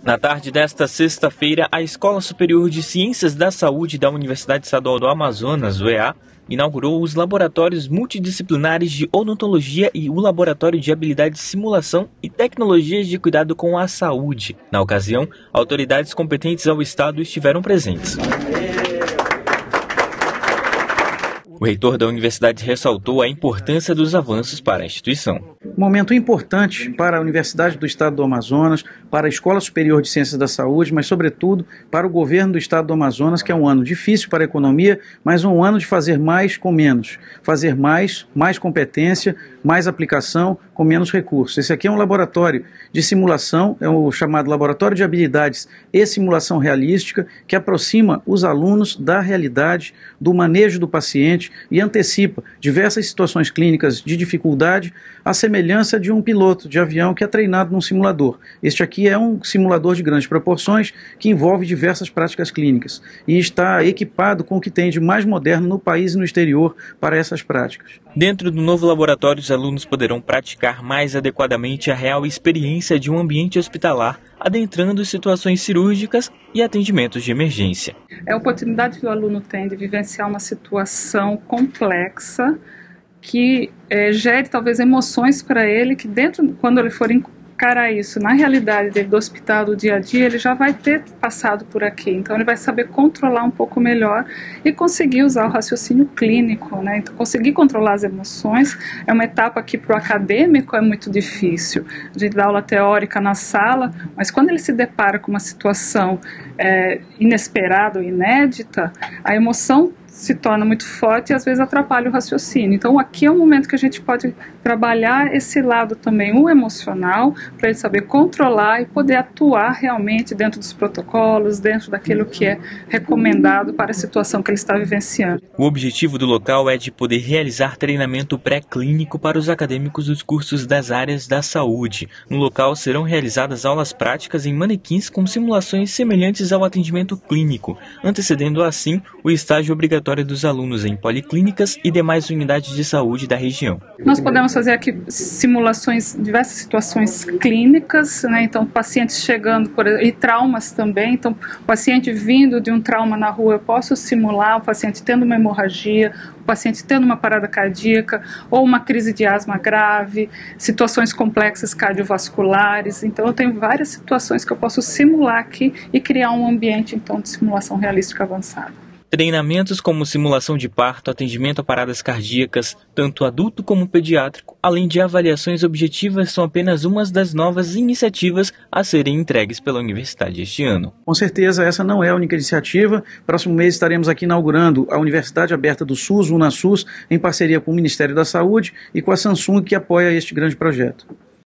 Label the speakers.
Speaker 1: Na tarde desta sexta-feira, a Escola Superior de Ciências da Saúde da Universidade Estadual do Amazonas, UEA, inaugurou os laboratórios multidisciplinares de odontologia e o Laboratório de Habilidade de Simulação e Tecnologias de Cuidado com a Saúde. Na ocasião, autoridades competentes ao Estado estiveram presentes. O reitor da universidade ressaltou a importância dos avanços para a instituição.
Speaker 2: Momento importante para a Universidade do Estado do Amazonas, para a Escola Superior de Ciências da Saúde, mas sobretudo para o governo do Estado do Amazonas, que é um ano difícil para a economia, mas um ano de fazer mais com menos. Fazer mais competência, mais aplicação com menos recursos. Esse aqui é um laboratório de simulação, é o chamado Laboratório de Habilidades e Simulação Realística, que aproxima os alunos da realidade, do manejo do paciente e antecipa diversas situações clínicas de dificuldade, à semelhança de um piloto de avião que é treinado num simulador. Este aqui é um simulador de grandes proporções que envolve diversas práticas clínicas e está equipado com o que tem de mais moderno no país e no exterior para essas práticas.
Speaker 1: Dentro do novo laboratório, os alunos poderão praticar mais adequadamente a real experiência de um ambiente hospitalar, adentrando situações cirúrgicas e atendimentos de emergência.
Speaker 3: É a oportunidade que o aluno tem de vivenciar uma situação complexa que gere talvez emoções para ele, que quando ele for encarar isso na realidade dele, do hospital, do dia a dia, ele já vai ter passado por aqui, então ele vai saber controlar um pouco melhor e conseguir usar o raciocínio clínico, né? Então conseguir controlar as emoções é uma etapa que para o acadêmico é muito difícil. A gente dá aula teórica na sala, mas quando ele se depara com uma situação inesperada ou inédita, a emoção se torna muito forte e às vezes atrapalha o raciocínio. Então aqui é um momento que a gente pode trabalhar esse lado também, o emocional, para ele saber controlar e poder atuar realmente dentro dos protocolos, dentro daquilo que é recomendado para a situação que ele está vivenciando.
Speaker 1: O objetivo do local é de poder realizar treinamento pré-clínico para os acadêmicos dos cursos das áreas da saúde. No local serão realizadas aulas práticas em manequins com simulações semelhantes ao atendimento clínico, antecedendo assim o estágio obrigatório dos alunos em policlínicas e demais unidades de saúde da região.
Speaker 3: Nós podemos fazer aqui simulações, diversas situações clínicas, né? Então pacientes chegando, e traumas também, então o paciente vindo de um trauma na rua, eu posso simular o paciente tendo uma hemorragia, o paciente tendo uma parada cardíaca ou uma crise de asma grave, situações complexas cardiovasculares, então eu tenho várias situações que eu posso simular aqui e criar um ambiente então de simulação realística avançada.
Speaker 1: Treinamentos como simulação de parto, atendimento a paradas cardíacas, tanto adulto como pediátrico, além de avaliações objetivas, são apenas umas das novas iniciativas a serem entregues pela universidade este ano.
Speaker 2: Com certeza essa não é a única iniciativa. Próximo mês estaremos aqui inaugurando a Universidade Aberta do SUS, UnaSUS, em parceria com o Ministério da Saúde e com a Samsung, que apoia este grande projeto.